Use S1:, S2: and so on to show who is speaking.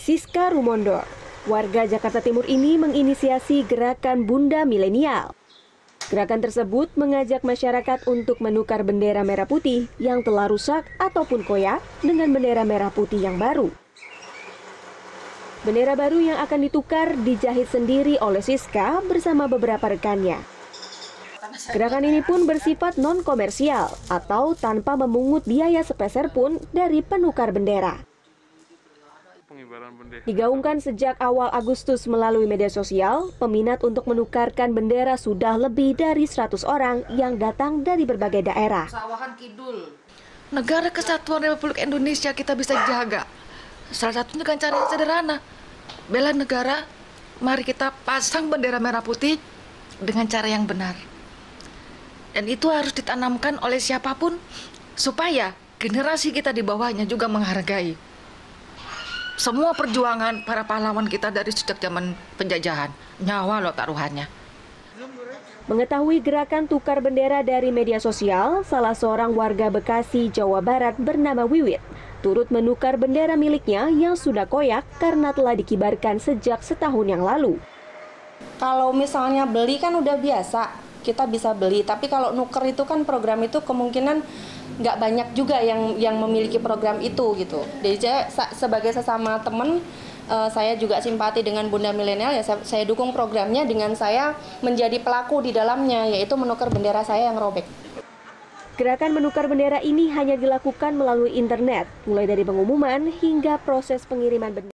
S1: Siska Rumondor, warga Jakarta Timur ini menginisiasi gerakan Bunda Milenial. Gerakan tersebut mengajak masyarakat untuk menukar bendera merah putih yang telah rusak ataupun koyak dengan bendera merah putih yang baru. Bendera baru yang akan ditukar dijahit sendiri oleh Siska bersama beberapa rekannya. Gerakan ini pun bersifat non-komersial atau tanpa memungut biaya sepeser pun dari penukar bendera. Digaungkan sejak awal Agustus melalui media sosial, peminat untuk menukarkan bendera sudah lebih dari 100 orang yang datang dari berbagai daerah.
S2: Negara Kesatuan Republik Indonesia kita bisa jaga. Salah satunya dengan cara yang sederhana. Bela negara, mari kita pasang bendera merah putih dengan cara yang benar. Dan itu harus ditanamkan oleh siapapun supaya generasi kita di bawahnya juga menghargai semua perjuangan para pahlawan kita dari sejak zaman penjajahan. Nyawa loh taruhannya.
S1: Mengetahui gerakan tukar bendera dari media sosial, salah seorang warga Bekasi, Jawa Barat bernama Wiwit turut menukar bendera miliknya yang sudah koyak karena telah dikibarkan sejak setahun yang lalu.
S3: Kalau misalnya beli kan udah biasa, kita bisa beli. Tapi kalau nuker itu kan program itu kemungkinan nggak banyak juga yang memiliki program itu gitu. Jadi sebagai sesama teman, saya juga simpati dengan Bunda Milenial, ya saya dukung programnya dengan saya menjadi pelaku di dalamnya, yaitu menukar bendera saya yang robek.
S1: Gerakan menukar bendera ini hanya dilakukan melalui internet, mulai dari pengumuman hingga proses pengiriman bendera.